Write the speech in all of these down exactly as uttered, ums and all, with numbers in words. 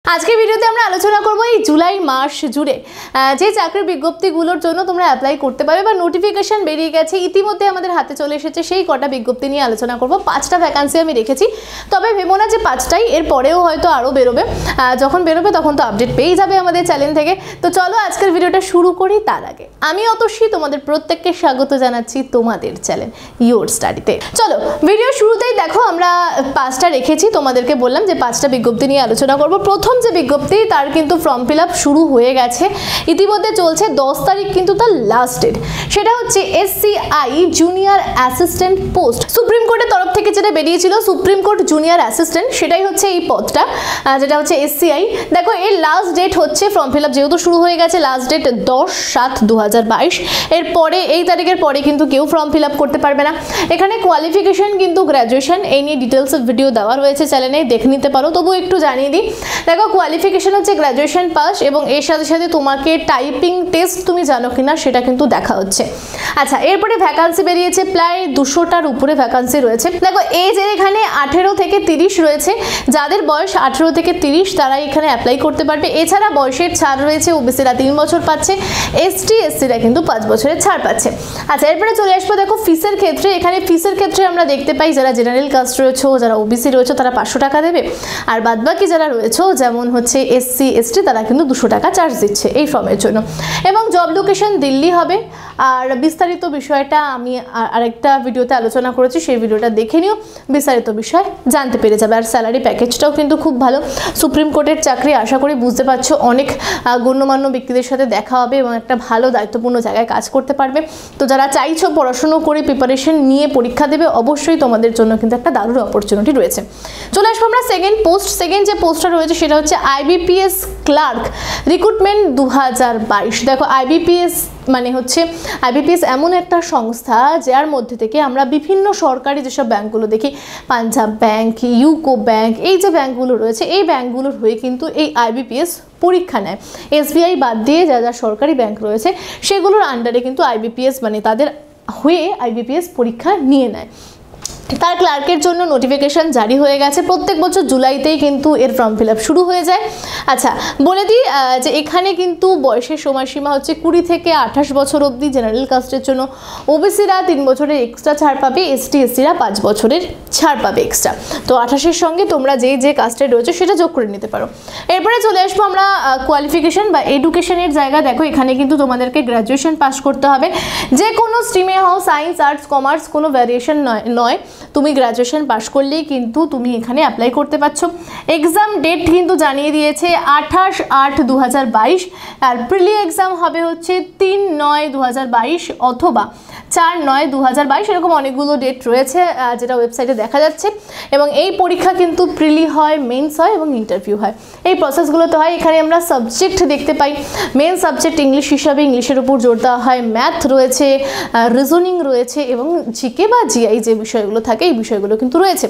আজকের ভিডিওতে আমরা আলোচনা করব এই জুলাই মাস জুড়ে যে চাকরির বিজ্ঞপ্তিগুলোর জন্য তোমরা অ্যাপ্লাই করতে পারবে বা নোটিফিকেশন বেরিয়ে গেছে, ইতিমধ্যে আমাদের হাতে চলে এসেছে, সেই কটা বিজ্ঞপ্তি নিয়ে আলোচনা করব। পাঁচটা ভ্যাকান্সি আমি রেখেছি, তবে ভেবো না যে পাঁচটাই, এর পরেও হয়তো আরও বেরোবে। যখন বেরোবে তখন তো আপডেট পেয়ে যাবে আমাদের চ্যানেল থেকে। তো চলো আজকের ভিডিওটা শুরু করি। তার আগে আমি অতসী তোমাদের প্রত্যেককে স্বাগত জানাচ্ছি তোমাদের চ্যানেল ইয়োর স্টাডিতে। চলো ভিডিও শুরুতেই দেখো আমরা পাঁচটা রেখেছি, তোমাদেরকে বললাম যে পাঁচটা বিজ্ঞপ্তি নিয়ে আলোচনা করব। প্রথম যে বিজ্ঞপ্তি তার কিন্তু ফর্ম ফিল আপ শুরু হয়ে গেছে, ইতিমধ্যে চলছে, দশ তারিখ কিন্তু তার লাস্ট ডেট। সেটা হচ্ছে SCI junior assistant post. Supreme কোর্টের তরফ থেকে যেটা বেরিয়েছিল সুপ্রিম কোর্ট জুনিয়র অ্যাসিস্ট্যান্ট, সেটাই হচ্ছে এই পদটা, যেটা হচ্ছে এসসিআই। দেখো এর লাস্ট ডেট হচ্ছে, ফর্ম ফিল আপ যেহেতু শুরু হয়ে গেছে, লাস্ট ডেট দশ সাত দু হাজার বাইশ। এরপরে এই তারিখের পরে কিন্তু কেউ ফর্ম ফিল আপ করতে পারবে না। এখানে কোয়ালিফিকেশন কিন্তু গ্র্যাজুয়েশন, এই নিয়ে ডিটেলস ভিডিও দেওয়া রয়েছে চ্যানেলে, দেখে নিতে পারো। তবু একটু জানিয়ে দিই, দেখো কোয়ালিফিকেশন হচ্ছে গ্র্যাজুয়েশন পাস, এবং এর সাথে সাথে তোমাকে টাইপিং টেস্ট তুমি জানো কিনা সেটা কিন্তু দেখা হচ্ছে। আচ্ছা, এরপরে ভ্যাকান্সি বেরিয়েছে, প্রায় দুশোটার উপরে ভ্যাকান্সি রয়েছে। দেখো এই যে এখানে আঠেরো থেকে তিরিশ রয়েছে, যাদের বয়স আঠেরো থেকে তিরিশ তারা এখানে অ্যাপ্লাই করতে পারবে। এছাড়া বয়সের ছাড় রয়েছে, ওবিসিরা তিন বছর পাচ্ছে, এসটি এসসিরা কিন্তু পাঁচ বছরের ছাড় পাচ্ছে। আচ্ছা, এরপরে চলে আসবো দেখো ফিসের ক্ষেত্রে। এখানে ফিসের ক্ষেত্রে আমরা দেখতে পাই যারা জেনারেল কাস্ট রয়েছে, যারা ওবিসি রয়েছে তারা পাঁচশো টাকা দেবে, আর বাদবাকি যারা রয়েছে যেমন হচ্ছে এসসি এসটি তারা কিন্তু দুশো টাকা চার্জ দিচ্ছে এই ফর্মের জন্য। এবং জব লোকেশন দিল্লি হবে। আর বিস্তারিত বিষয়টা আমি আরেকটা ভিডিওতে আলোচনা করেছি, সেই ভিডিওটা দেখে নিও, বিস্তারিত বিষয় জানতে পেরে যাবে। আর স্যালারি প্যাকেজটাও কিন্তু খুব ভালো। সুপ্রিম কোর্টের চাকরি, আশা করি বুঝতে পারছো, অনেক গণ্যমান্য ব্যক্তিদের সাথে দেখা হবে এবং একটা ভালো দায়িত্বপূর্ণ জায়গায় কাজ করতে পারবে। তো যারা চাইছো পড়াশুনো করে প্রিপারেশন নিয়ে পরীক্ষা দেবে, অবশ্যই তোমাদের জন্য কিন্তু একটা দারুণ অপরচুনিটি রয়েছে। চলে আসবো আমরা সেকেন্ড পোস্ট। সেকেন্ড যে পোস্টটা রয়েছে সেটা হচ্ছে আইবিপিএস ক্লার্ক রিক্রুটমেন্ট দু হাজার বাইশ। দেখো আইবিপিএস মানে হচ্ছে আইবিপিএস এমন একটা সংস্থা যার মধ্যে থেকে আমরা বিভিন্ন সরকারি যেসব ব্যাঙ্কগুলো দেখি, পাঞ্জাব ব্যাংক, ইউকো ব্যাংক, এই যে ব্যাঙ্কগুলো রয়েছে, এই ব্যাঙ্কগুলোর হয়ে কিন্তু এই আইবিপিএস পরীক্ষা নেয়। এসবিআই বাদ দিয়ে যা যা সরকারি ব্যাংক রয়েছে সেগুলোর আন্ডারে কিন্তু আইবিপিএস মানে তাদের হয়ে আইবিপিএস পরীক্ষা নিয়ে নেয়। তার ক্লার্কের জন্য নোটিফিকেশান জারি হয়ে গেছে। প্রত্যেক বছর জুলাইতেই কিন্তু এর ফর্ম ফিল আপ শুরু হয়ে যায়। আচ্ছা, বলে দিই যে এখানে কিন্তু বয়সের সময়সীমা হচ্ছে কুড়ি থেকে আঠাশ বছর অবধি জেনারেল কাস্টের জন্য, ওবিসিরা তিন বছরের এক্সট্রা ছাড় পাবে, এসটি এসসিরা পাঁচ বছরের ছাড় পাবে এক্সট্রা। তো আঠাশের সঙ্গে তোমরা যে যে কাস্টে রয়েছে সেটা যোগ করে নিতে পারো। এরপরে চলে আসবো আমরা কোয়ালিফিকেশান বা এডুকেশনের জায়গা। দেখো এখানে কিন্তু তোমাদেরকে গ্র্যাজুয়েশন পাস করতে হবে, যে কোনো স্ট্রিমে হও, সায়েন্স আর্টস কমার্স, কোনো ভ্যারিয়েশন নয় নয় তুমি গ্র্যাজুয়েশন পাস করলেই কিন্তু তুমি এখানে অ্যাপ্লাই করতে পারছো। এক্সাম ডেট কিন্তু জানিয়ে দিয়েছে আঠাশ আট দু হাজার বাইশ, আর প্রিলি এক্সাম হবে হচ্ছে তিন নয় দু হাজার বাইশ অথবা চার নয় দু হাজার বাইশ, এরকম অনেকগুলো ডেট রয়েছে যেটা ওয়েবসাইটে দেখা যাচ্ছে। এবং এই পরীক্ষা কিন্তু প্রিলি হয়, মেন্স হয় এবং ইন্টারভিউ হয়, এই প্রসেসগুলোতে হয়। এখানে আমরা সাবজেক্ট দেখতে পাই, মেন সাবজেক্ট ইংলিশ হিসাবে ইংলিশের উপর জোর দেওয়া হয়, ম্যাথ রয়েছে, রিজনিং রয়েছে এবং জিকে বা জিআই যে বিষয়গুলো থাকে এই বিষয়গুলো কিন্তু রয়েছে।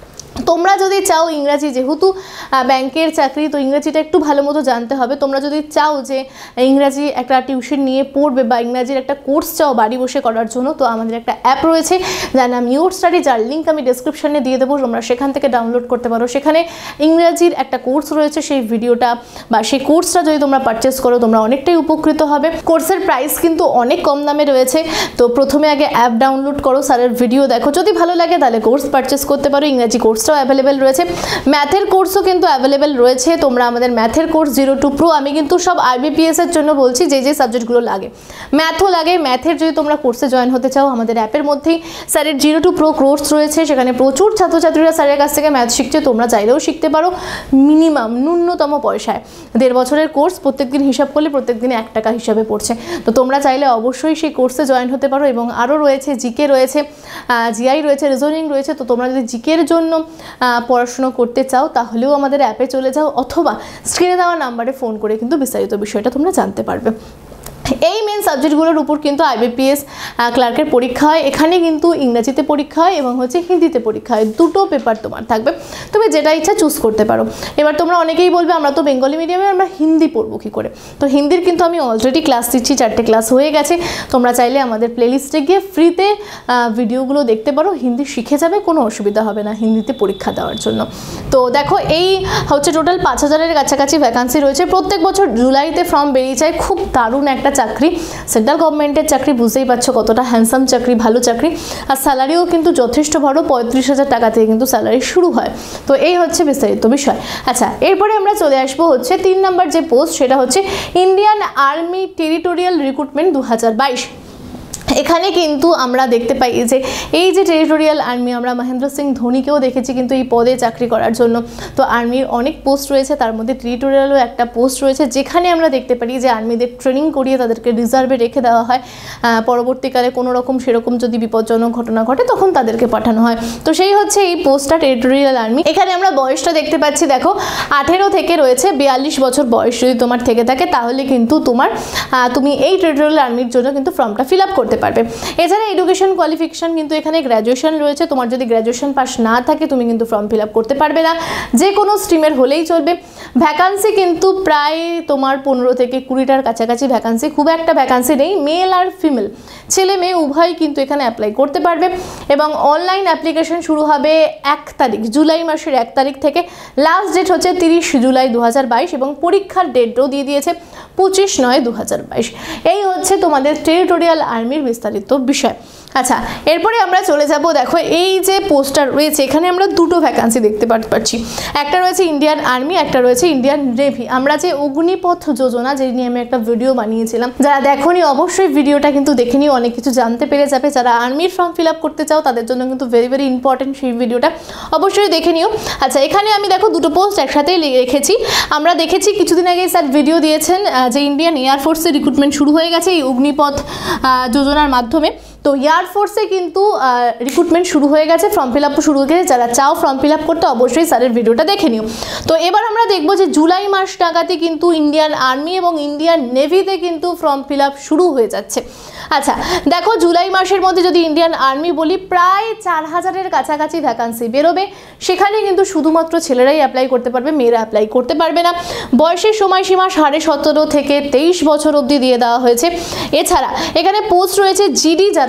তোমরা যদি চাও ইংরাজি, যেহেতু ব্যাংকের চাকরি তো ইংরাজিটা একটু ভালো মতো জানতে হবে, তোমরা যদি চাও যে ইংরাজি একটা টিউশন নিয়ে পড়বে বা ইংরাজির একটা কোর্স চাও বাড়ি বসে করার জন্য, তো আমাদের একটা অ্যাপ রয়েছে যার নাম ইয়োর স্টাডি, যার লিঙ্ক আমি ডেসক্রিপশনে দিয়ে দেবো, তোমরা সেখান থেকে ডাউনলোড করতে পারো। সেখানে ইংরাজির একটা কোর্স রয়েছে, সেই ভিডিওটা বা সেই কোর্সটা যদি তোমরা পারচেস করো তোমরা অনেকটাই উপকৃত হবে। কোর্সের প্রাইস কিন্তু অনেক কম দামে রয়েছে। তো প্রথমে আগে অ্যাপ ডাউনলোড করো, স্যারের ভিডিও দেখো, যদি ভালো লাগে তাহলে কোর্স পারচেস করতে পারো। ইংরাজি কোর্সটাও অ্যাভেলেবেল রয়েছে, ম্যাথের কোর্সও কিন্তু অ্যাভেলেবেল রয়েছে। তোমরা আমাদের ম্যাথের কোর্স জিরো টু প্রো, আমি কিন্তু সব আইবিপিএস এর জন্য বলছি, যে যে সাবজেক্টগুলো লাগে, ম্যাথও লাগে, ম্যাথের যদি তোমরা কোর্সে জয়েন হতে চাও আমাদের অ্যাপের মধ্যেই স্যারের জিরো টু প্রো কোর্স রয়েছে, সেখানে প্রচুর ছাত্রছাত্রীরা স্যারের কাছ থেকে ম্যাথ শিখছে, তোমরা চাইলেও শিখতে পারো মিনিমাম ন্যূনতম পয়সায়। দেড় বছরের কোর্স, প্রত্যেকদিন হিসাব করলে প্রত্যেক দিনে এক টাকা হিসাবে পড়ছে। তো তোমরা চাইলে অবশ্যই সেই কোর্সে জয়েন হতে পারো। এবং আরও রয়েছে জিকে রয়েছে, জিআই রয়েছে, রিজনিং রয়েছে। তো তোমরা যদি জিকের জন্য পড়াশুনো করতে চাও তাহলেও আমাদের অ্যাপে চলে যাও, অথবা স্ক্রিনে দেওয়া নাম্বারে ফোন করে কিন্তু বিস্তারিত বিষয়টা তোমরা জানতে পারবে। এই মেন সাবজেক্টগুলোর উপর কিন্তু আইবিপিএস ক্লার্কের পরীক্ষা হয়। এখানে কিন্তু ইংরেজিতে পরীক্ষা হয় এবং হচ্ছে হিন্দিতে পরীক্ষা হয়, দুটো পেপার তোমার থাকবে, তুমি যেটা ইচ্ছা চুজ করতে পারো। এবার তোমরা অনেকেই বলবে আমরা তো বেঙ্গলি মিডিয়ামে, আমরা হিন্দি পড়বো কী করে? তো হিন্দির কিন্তু আমি অলরেডি ক্লাস দিচ্ছি, চারটে ক্লাস হয়ে গেছে। তোমরা চাইলে আমাদের প্লেলিস্টে গিয়ে ফ্রিতে ভিডিওগুলো দেখতে পারো, হিন্দি শিখে যাবে, কোনো অসুবিধা হবে না হিন্দিতে পরীক্ষা দেওয়ার জন্য। তো দেখো এই হচ্ছে টোটাল পাঁচ হাজারের কাছাকাছি ভ্যাকান্সি রয়েছে। প্রত্যেক বছর জুলাইতে ফর্ম বেরিয়ে যায়। খুব দারুণ একটা চাকরি, সেন্ট্রাল গভর্নমেন্টের চাকরি, বুঝতেই পারছো কতটা হ্যান্ডসাম চাকরি, ভালো চাকরি। আর স্যালারিও কিন্তু যথেষ্ট বড়, পঁয়ত্রিশ হাজার টাকা থেকে কিন্তু স্যালারি শুরু হয়। তো এই হচ্ছে বিস্তারিত বিষয়। আচ্ছা, এরপরে আমরা চলে আসবো হচ্ছে তিন নম্বর যে পোস্ট, সেটা হচ্ছে ইন্ডিয়ান আর্মি টেরিটোরিয়াল রিক্রুটমেন্ট দু হাজার বাইশ। এখানে কিন্তু আমরা দেখতে পাই যে এই যে টেরিটোরিয়াল আর্মি, আমরা মহেন্দ্র সিং ধোনিকেও দেখেছি কিন্তু এই পদে চাকরি করার জন্য। তো আর্মির অনেক পোস্ট রয়েছে, তার মধ্যে টেরিটোরিয়ালও একটা পোস্ট রয়েছে, যেখানে আমরা দেখতে পারি যে আর্মিদের ট্রেনিং করিয়ে তাদেরকে রিজার্ভে রেখে দেওয়া হয়। পরবর্তীকালে কোনো রকম সেরকম যদি বিপজ্জনক ঘটনা ঘটে তখন তাদেরকে পাঠানো হয়। তো সেই হচ্ছে এই পোস্টটা, টেরিটোরিয়াল আর্মি। এখানে আমরা বয়সটা দেখতে পাচ্ছি, দেখো আঠেরো থেকে রয়েছে বিয়াল্লিশ বছর বয়স যদি তোমার থেকে থাকে, তাহলে কিন্তু তোমার তুমি এই টেরিটোরিয়াল আর্মির জন্য কিন্তু ফর্মটা ফিল আপ করতে পারবে। এছাড়া এডুকেশন কোয়ালিফিকেশন কিন্তু এখানে গ্র্যাজুয়েশন রয়েছে। তোমার যদি গ্র্যাজুয়েশন পাস না থাকে তুমি কিন্তু ফর্ম ফিল আপ করতে পারবে না, যে কোনো স্ট্রিমের হলেই চলবে। ভ্যাকান্সি কিন্তু প্রায় তোমার পনেরো থেকে কুড়িটার কাছাকাছি ভ্যাকান্সি, খুব একটা ভ্যাকান্সি নেই। মেল আর ফিমেল, ছেলে মেয়ে উভয় কিন্তু এখানে অ্যাপ্লাই করতে পারবে। এবং অনলাইন অ্যাপ্লিকেশন শুরু হবে এক তারিখ, জুলাই মাসের এক তারিখ থেকে। লাস্ট ডেট হচ্ছে তিরিশ জুলাই দু হাজার বাইশ এবং পরীক্ষার ডেটও দিয়ে দিয়েছে পঁচিশ নয় দু হাজার বাইশ। এই হচ্ছে তোমাদের টেরিটোরিয়াল আর্মির বিস্তারিত বিষয়। আচ্ছা, এরপরে আমরা চলে যাব, দেখো এই যে পোস্টার রয়েছে এখানে আমরা দুটো ভ্যাকান্সি দেখতে পাচ্ছি। একটা রয়েছে ইন্ডিয়ান আর্মি, একটা রয়েছে ইন্ডিয়ান নেভি। আমরা যে অগ্নিপথ যোজনা, যে নিয়ে আমি একটা ভিডিও বানিয়েছিলাম, যারা দেখোনি অবশ্যই ভিডিওটা কিন্তু দেখে নিও, অনেক কিছু জানতে পেরে যাবে। যারা আর্মির ফর্ম ফিল আপ করতে চাও তাদের জন্য কিন্তু ভেরি ভেরি ইম্পর্টেন্ট সেই ভিডিওটা, অবশ্যই দেখে নিও। আচ্ছা, এখানে আমি দেখো দুটো পোস্ট একসাথেই রেখেছি। আমরা দেখেছি কিছুদিন আগে স্যার ভিডিও দিয়েছেন যে ইন্ডিয়ান এয়ারফোর্সের রিক্রুটমেন্ট শুরু হয়ে গেছে এই অগ্নিপথ যোজনার মাধ্যমে। তো এয়ারফোর্সে কিন্তু রিক্রুটমেন্ট শুরু হয়ে গেছে, ফর্ম ফিল আপও শুরু হয়ে গেছে। যারা চাও ফর্ম ফিল আপ করতে অবশ্যই স্যারের ভিডিওটা দেখে নিও। তো এবার আমরা দেখবো যে জুলাই মাস নাগাদই কিন্তু ইন্ডিয়ান আর্মি এবং ইন্ডিয়ান নেভিতে কিন্তু ফর্ম ফিল আপ শুরু হয়ে যাচ্ছে। আচ্ছা, দেখো জুলাই মাসের মধ্যে যদি ইন্ডিয়ান আর্মি বলি, প্রায় চার হাজারের কাছাকাছি ভ্যাকান্সি বেরোবে। সেখানে কিন্তু শুধুমাত্র ছেলেরাই অ্যাপ্লাই করতে পারবে, মেয়েরা অ্যাপ্লাই করতে পারবে না। বয়সের সময়সীমা সাড়ে সতেরো থেকে তেইশ বছর অবধি দিয়ে দেওয়া হয়েছে। এছাড়া এখানে পোস্ট রয়েছে জিডি, যারা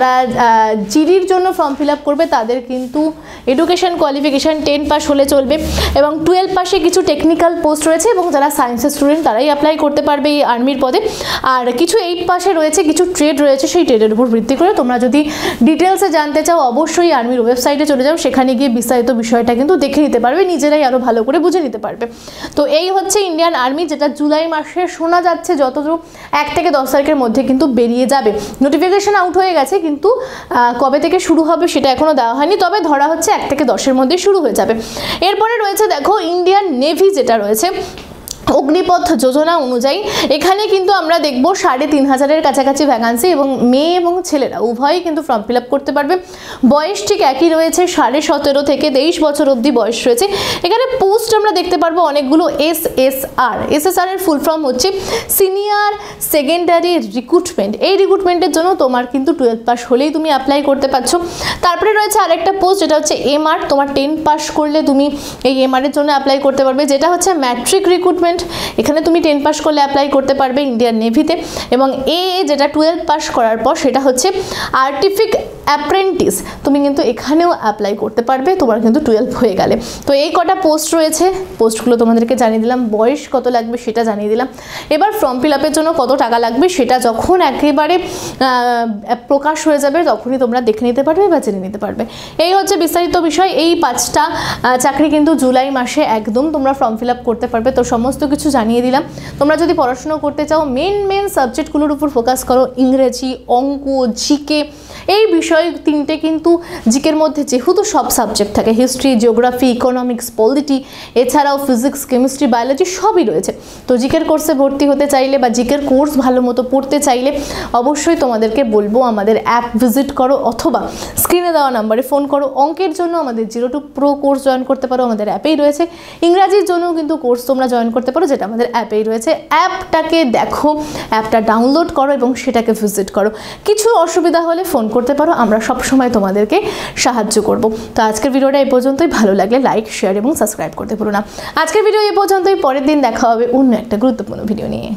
জিডির জন্য ফর্ম ফিল আপ করবে তাদের কিন্তু এডুকেশন কোয়ালিফিকেশান টেন পাস হলে চলবে এবং টুয়েলভ পাশে কিছু টেকনিক্যাল পোস্ট রয়েছে এবং যারা সায়েন্সের স্টুডেন্ট তারাই অ্যাপ্লাই করতে পারবে এই আর্মির পদে। আর কিছু এইট পাশে রয়েছে, কিছু ট্রেড রয়েছে, সেই ট্রেডের উপর ভিত্তি করে তোমরা যদি ডিটেলসে জানতে চাও অবশ্যই আর্মির ওয়েবসাইটে চলে যাও, সেখানে গিয়ে বিস্তারিত বিষয়টা কিন্তু দেখে নিতে পারবে, নিজেরাই আরও ভালো করে বুঝে নিতে পারবে। তো এই হচ্ছে ইন্ডিয়ান আর্মি, যেটা জুলাই মাসে শোনা যাচ্ছে যতদূর এক থেকে দশ তারিখের মধ্যে কিন্তু বেরিয়ে যাবে। নোটিফিকেশন আউট হয়ে গেছে কিন্তু কবে থেকে শুরু হবে সেটা এখনও দেওয়া হয়নি, তবে ধরা হচ্ছে এক থেকে দশের মধ্যে শুরু হয়ে যাবে। এরপরে রয়েছে দেখো ইন্ডিয়ান নেভি, যেটা রয়েছে অগ্নিপথ যোজনা অনুযায়ী। এখানে কিন্তু আমরা দেখব সাড়ে তিন হাজারের কাছাকাছি ভ্যাকান্সি এবং মেয়ে এবং ছেলেরা উভয়ই কিন্তু ফর্ম ফিল আপ করতে পারবে। বয়স ঠিক একই রয়েছে, সাড়ে সতেরো থেকে তেইশ বছর অবধি বয়স রয়েছে। এখানে পোস্ট আমরা দেখতে পারবো অনেকগুলো। S S R S S R এর ফুল ফর্ম হচ্ছে সিনিয়র সেকেন্ডারি রিক্রুটমেন্ট। এই রিক্রুটমেন্টের জন্য তোমার কিন্তু টুয়েলভ পাস হলেই তুমি অ্যাপ্লাই করতে পারছো। তারপরে রয়েছে আরেকটা পোস্ট, যেটা হচ্ছে এমআর। তোমার টেন পাস করলে তুমি এই এমআর এর জন্য অ্যাপ্লাই করতে পারবে, যেটা হচ্ছে ম্যাট্রিক রিক্রুটমেন্ট। এখানে তুমি টেন পাস করলে অ্যাপ্লাই করতে পারবে ইন্ডিয়ান নেভিতে। এবং এ যেটা টুয়েলভ পাস করার পর সেটা হচ্ছে আর্টিফিক অ্যাপ্রেন্টিস, তুমি কিন্তু এখানেও অ্যাপ্লাই করতে পারবে, তোমার কিন্তু টুয়েলভ হয়ে গেলে। তো এই কটা পোস্ট রয়েছে, পোস্টগুলো তোমাদেরকে জানিয়ে দিলাম। বয়স কত লাগবে সেটা জানিয়ে দিলাম। এবার ফর্ম ফিল আপের জন্য কত টাকা লাগবে সেটা যখন একেবারে প্রকাশ হয়ে যাবে তখনই তোমরা দেখে নিতে পারবে বা জেনে নিতে পারবে। এই হচ্ছে বিস্তারিত বিষয়। এই পাঁচটা চাকরি কিন্তু জুলাই মাসে একদম তোমরা ফর্ম ফিল আপ করতে পারবে। তো সমস্ত কিছু জানিয়ে দিলাম। তোমরা যদি পড়াশোনা করতে চাও মেন মেন সাবজেক্টগুলোর উপর ফোকাস করো, ইংরেজি, অঙ্ক, জিকে, এই বিষয় তিনটে কিন্তু জিকের মধ্যে যেহেতু সব সাবজেক্ট থাকে, হিস্ট্রি, জিওগ্রাফি, ইকোনমিক্স, পলিটি, এছাড়াও ফিজিক্স, কেমিস্ট্রি, বায়োলজি সবই রয়েছে। তো জিকের কোর্সে ভর্তি হতে চাইলে বা জিকের কোর্স ভালো মতো পড়তে চাইলে অবশ্যই তোমাদেরকে বলবো আমাদের অ্যাপ ভিজিট করো অথবা স্ক্রিনে দেওয়া নাম্বারে ফোন করো। অঙ্কের জন্য আমাদের zero to pro course join করতে পারো, আমাদের অ্যাপেই রয়েছে। ইংরাজির জন্যও কিন্তু কোর্স তোমরা জয়েন করতে পারো, যেটা আমাদের অ্যাপেই রয়েছে। অ্যাপটাকে দেখো, অ্যাপটা ডাউনলোড করো এবং সেটাকে ভিজিট করো। কিছু অসুবিধা হলে ফোন করতে পারো, আমরা সবসময় তোমাদেরকে সাহায্য করব। তো আজকের ভিডিওটা এই পর্যন্তই। ভালো লাগলে লাইক, শেয়ার এবং সাবস্ক্রাইব করতে ভুলো না। আজকের ভিডিও এই পর্যন্তই। পরের দিন দেখা হবে অন্য একটা গুরুত্বপূর্ণ ভিডিও নিয়ে।